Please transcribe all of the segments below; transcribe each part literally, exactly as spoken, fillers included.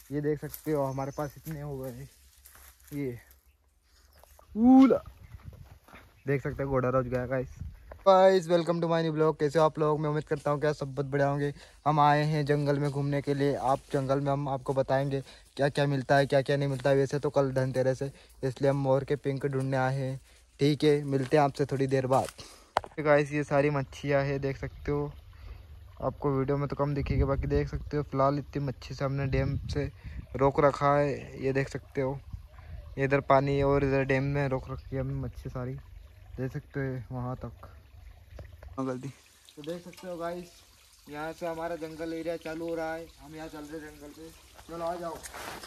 ये देख सकते हो हमारे पास इतने हो गए। ये ऊला देख सकते हो घोड़ा रोज गया guys. Guys welcome to my new blog. कैसे हो आप लोग? मैं उम्मीद करता हूँ क्या सब बहुत बढ़िया होंगे। हम आए हैं जंगल में घूमने के लिए। आप जंगल में हम आपको बताएंगे क्या क्या मिलता है क्या क्या नहीं मिलता है। वैसे तो कल धनतेरस है इसलिए हम मोर के पिंक ढूंढने आए हैं। ठीक है, मिलते हैं आपसे थोड़ी देर बाद। गाइस ये सारी मच्छियाँ हैं, देख सकते हो। आपको वीडियो में तो कम दिखेगी, बाकी देख सकते हो। फिलहाल इतनी मच्छी से हमने डैम से रोक रखा है, ये देख सकते हो। इधर पानी और इधर डैम में रोक रखी है हमने मच्छी सारी, देख सकते हो वहाँ तक। गलती तो देख सकते हो गाइस, यहाँ से हमारा जंगल एरिया चालू हो रहा है। हम यहाँ चल रहे जंगल पे। चलो आ जाओ।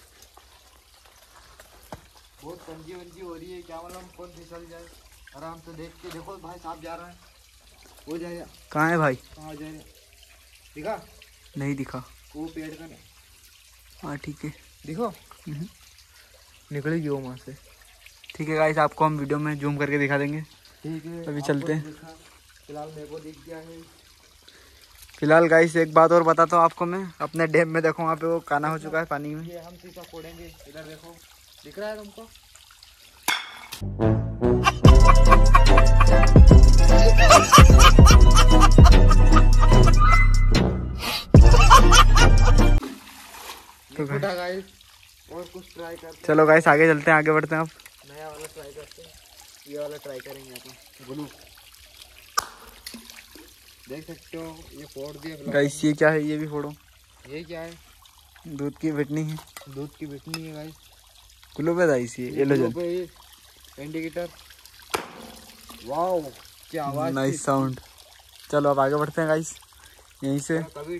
बहुत कंजी वंजी हो रही है, क्या मालूम कौन फिसल जाए। आराम से देख के देखो भाई साहब जा रहा है, हो जाएगा। कहाँ है भाई? कहाँ जाएगा? दिखा नहीं दिखा। वो पेड़ का नहीं। हाँ ठीक है, देखो निकलेगी वो वहाँ से। ठीक है गाइस, आपको हम वीडियो में जूम करके दिखा देंगे। ठीक है, अभी चलते हैं। फिलहाल मेरे को दिख गया है। फिलहाल गाइस एक बात और बताता हूँ आपको मैं, अपने डैम में देखो वहाँ पे वो काना हो चुका है पानी में। ये हम शीशा फोड़ेंगे, इधर देखो, दिख रहा है तुमको? तो गाइस और कुछ ट्राई करते हैं। चलो गाइस आगे चलते हैं, आगे बढ़ते हैं। अब नया वाला ट्राई करते हैं, ये वाला ट्राई करेंगे अपन। ब्लू देख सकते हो, ये फोड़ दिया गाइस। ये क्या है? ये भी फोड़ो। ये क्या है? दूध की बिटनी है। दूध की बिटनी है गाइस। कुल्लू पे दाइस ये एलोजन इंडिकेटर। वाओ क्या आवाज, नाइस साउंड। चलो अब आगे बढ़ते हैं गाइस, यहीं से। कभी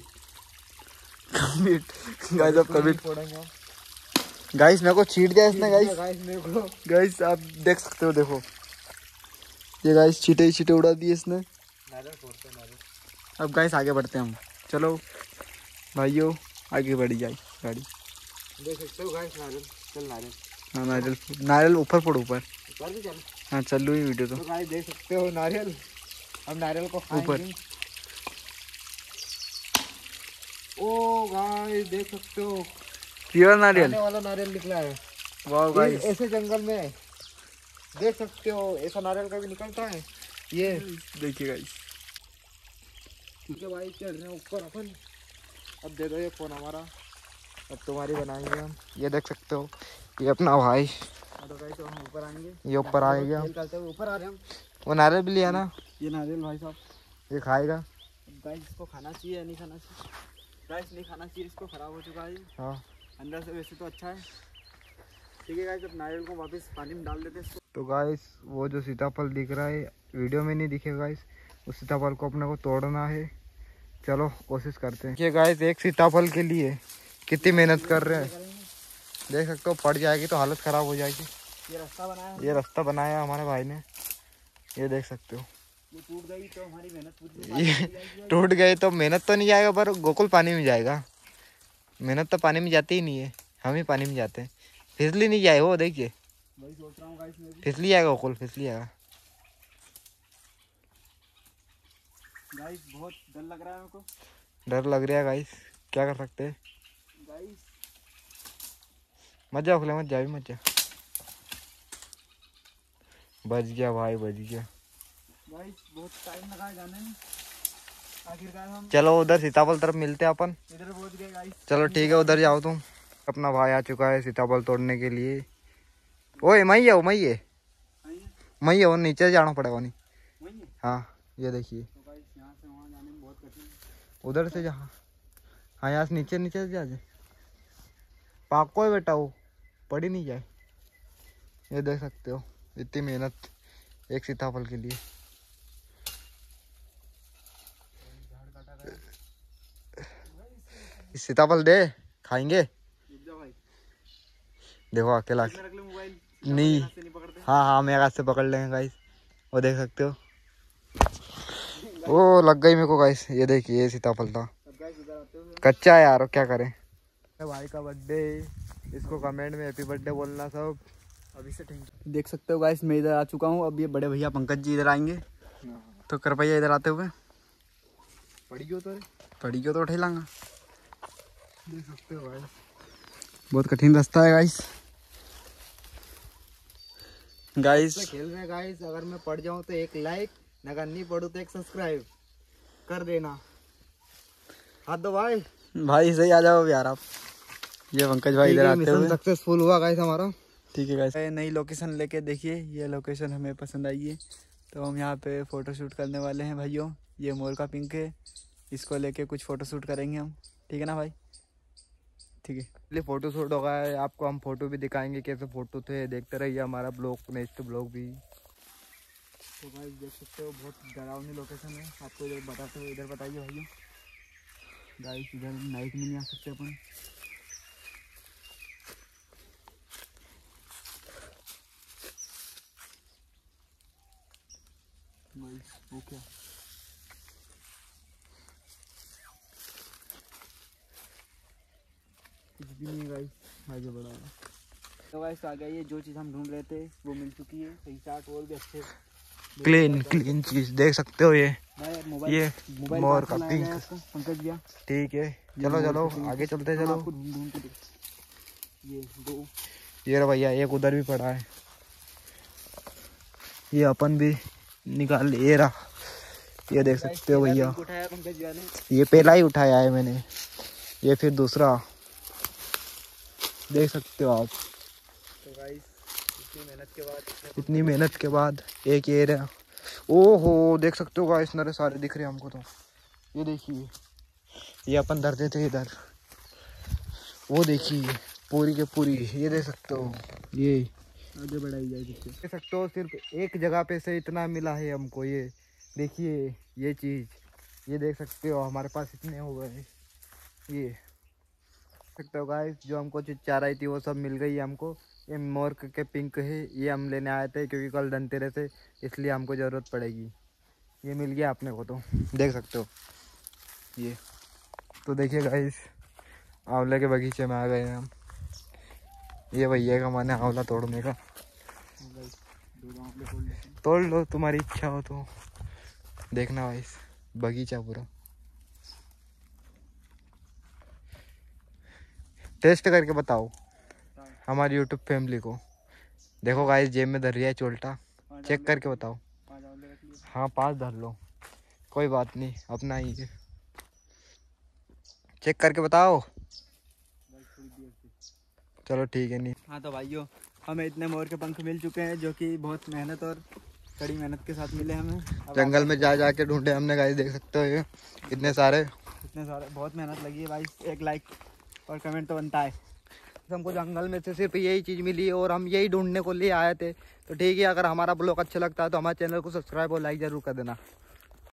गाइस अब कभी फोड़ेंगे गाइस। मेरे को चीट दिया इसने गाइस। गाइस मेरे को गाइस आप देख सकते हो, देखो ये गाइस चीटे ही चीटे उड़ा दिए इसने। नारियल फोड़ते हैं, नारियल। अब गाइस आगे बढ़ते हैं हम। चलो भाइयों आगे बढ़ी जाए गाड़ी। देख सकते हो गाइस नारियल। चल नारियल। हाँ नारियल, नारियल ऊपर फोड़ ऊपर। ऊपर भी चल। हाँ चल रही वीडियो तो। तो गाइस देख सकते हो नारियल। हम नारियल को खाएंगे। ओ गाइस देख सकते हो, प्योर नारियल वाला नारियल निकला है। वाह गाइस। ऐसे जंगल में देख सकते हो, ऐसा नारियल कभी निकलता है? ये देखिए गाइस। ठीक है भाई, चल रहे हैं ऊपर अपन। अब दे दो ये फोन हमारा, अब तुम्हारी बनाएंगे हम। ये देख सकते हो, ये अपना भाई। तो गाइस हम ऊपर आएंगे, ये ऊपर आएगा। ऊपर आ रहे हम। वो नारियल भी लिया ना, ये नारियल भाई साहब ये खाएगा। गाइस। इसको खाना चाहिए या नहीं खाना चाहिए? गाइस नहीं खाना चाहिए, इसको खराब हो चुका है। हाँ अंदर से वैसे तो अच्छा है। ठीक है गाइस, अब नारियल को वापस पानी में डाल देते हैं इसको। तो गाइस वो जो सीताफल दिख रहा है वीडियो में नहीं दिखेगा गाइस, उस सीताफल को अपने को तोड़ना है। चलो कोशिश करते हैं। ये गाइस एक सीताफल के लिए कितनी मेहनत कर रहे हैं, देख सकते हो। पड़ जाएगी तो हालत ख़राब हो जाएगी। ये रास्ता बनाया, ये रास्ता बनाया हमारे भाई ने, ये देख सकते हो। ये टूट गई तो हमारी मेहनत पूरी। ये टूट गए तो मेहनत तो नहीं जाएगा, पर गोकुल पानी में जाएगा। मेहनत तो पानी में जाती ही नहीं है, हम ही पानी में जाते हैं। फिसली नहीं जाए वो, देखिए वही सोच रहा हूँ गाइस मैं भी। फिसली जाएगा गोकुल, फिसली जाएगा। गाइस बहुत डर लग रहा है मेरे को। डर लग रहा है गाइस, क्या कर सकते हैं गाइस। मत जाओ खुले, मत जा भी मत जा। बच गया भाई, बच गया। गाइस बहुत टाइम लगा है जाने में, आखिरकार हम। चलो उधर सीताफल तरफ मिलते हैं अपन। इधर पहुंच गए गाइस। चलो ठीक है, उधर जाओ तुम। अपना भाई आ चुका है सीताफल तोड़ने के लिए। ओए मई है वो, मई है मई है वो, नीचे जाना पड़ेगा नहीं। हाँ ये देखिए, तो गाइस यहाँ से वहाँ जाने में बहुत कठिन है। उधर से जहाँ, हाँ यहाँ से नीचे नीचे से जा जाए। पाको है बेटा, वो पड़ी नहीं जाए। ये देख सकते हो इतनी मेहनत एक सीताफल के लिए। सीताफल दे, खाएंगे। देखो अकेला नहीं। हाँ हाँ मेरे हाथ से पकड़ लेंगे गाइस, वो देख सकते हो। वो लग गई मेरे को गाइस। ये देखिए ये सीताफल था, कच्चा है यार, क्या करें। भाई का बर्थडे, इसको कमेंट में हैप्पी बर्थडे बोलना सब अभी से। देख सकते हो गाइस, मैं इधर आ चुका हूँ। अब ये बड़े भैया पंकज जी इधर आएंगे, तो कर भैया इधर आते हुए पड़ी क्यों तो पड़ी क्यों तो उठे लांगा। देख सकते हो भाई, बहुत कठिन रास्ता है गाइस। गाइस खेल रहे गाइस, अगर मैं पढ़ जाऊं तो एक लाइक, अगर नहीं पढ़ूं तो एक सब्सक्राइब कर देना। हाथ दो भाई। भाई सही आ जाओ यार आप। ये पंकज भाई इधर आते हुए सक्सेसफुल हुआ गाइस हमारा। ठीक है गाइस, नई लोकेशन लेके देखिए। ये लोकेशन हमें पसंद आई है तो हम यहाँ पे फोटो शूट करने वाले हैं भाइयों। ये मोर का पिंक है, इसको लेके कुछ फोटो शूट करेंगे हम। ठीक है ना भाई? ठीक है, इसलिए फोटो शूट होगा। आपको हम फोटो भी दिखाएंगे कैसे फोटो थे, देखते रहिए हमारा ब्लॉग, नेक्स्ट ब्लॉग भी। तो भाई देख सकते हो बहुत डरावनी लोकेशन है। आपको इधर बताते हो, इधर बताइए भाइयों। गाइस इधर नाइट में नहीं आ सकते अपन। वो क्या कुछ भी नहीं गाइस, आगे बढ़ा है। तो गाइस आ गई है, जो चीज़ हम ढूंढ रहे थे वो मिल चुकी है। सही चाट और भी अच्छे क्लीन क्लीन चीज देख सकते हो। ये मोबाइल ये मोबाइल मोर का पिंक। पंकज भैया ठीक है, चलो चलो आगे चलते चलो। ये दो ये रहा भैया, एक उधर भी पड़ा है, ये अपन भी निकाल। ये रहा, ये देख सकते हो भैया, उठाया पंकज भैया ने। ये पहला ही उठाया है मैंने। ये फिर दूसरा देख सकते हो आप। तो गाइस इतनी मेहनत के बाद इतनी मेहनत के बाद एक ये रहा। ओहो देख सकते हो गाइस, नरे सारे दिख रहे हैं हमको। तो ये देखिए, ये अपन धरते थे इधर। वो देखिए पूरी के पूरी, ये देख सकते हो। ये आगे बढ़ाई जाए। देख सकते हो सिर्फ एक जगह पे से इतना मिला है हमको। ये देखिए ये चीज़, ये देख सकते हो हमारे पास इतने हो गए। ये देख सकते हो गाइस, जो हमको चीज़ चाह रही थी वो सब मिल गई है हमको। ये मोर के पिंक है, ये हम लेने आए थे क्योंकि कल धनतेरस है, इसलिए हमको ज़रूरत पड़ेगी। ये मिल गया अपने को, तो देख सकते हो ये। तो देखिए गाइस, आंवले के बगीचे में आ गए हैं हम। ये भैया का मन है आंवला तोड़ने का। तोड़ लो, तुम्हारी इच्छा हो तो। देखना गाइस बगीचा पूरा टेस्ट करके बताओ हमारी यूट्यूब फैमिली को। देखो गाइस, जेब में धर रही है चोल्टा, चेक करके बताओ। हाँ पाँच धर लो, कोई बात नहीं, अपना ही है। चेक करके बताओ। चलो ठीक है। नहीं हाँ तो भाइयों, हमें इतने मोर के पंख मिल चुके हैं जो कि बहुत मेहनत और कड़ी मेहनत के साथ मिले हमें। जंगल में जा जाके ढूंढे हमने गाइस, देख सकते हो ये इतने सारे। इतने सारे, बहुत मेहनत लगी है भाई। एक लाइक और कमेंट तो बनता है। हमको जंगल में से सिर्फ यही चीज़ मिली और हम यही ढूंढने को लिए आए थे। तो ठीक है, अगर हमारा ब्लॉग अच्छा लगता है तो हमारे चैनल को सब्सक्राइब और लाइक ज़रूर कर देना।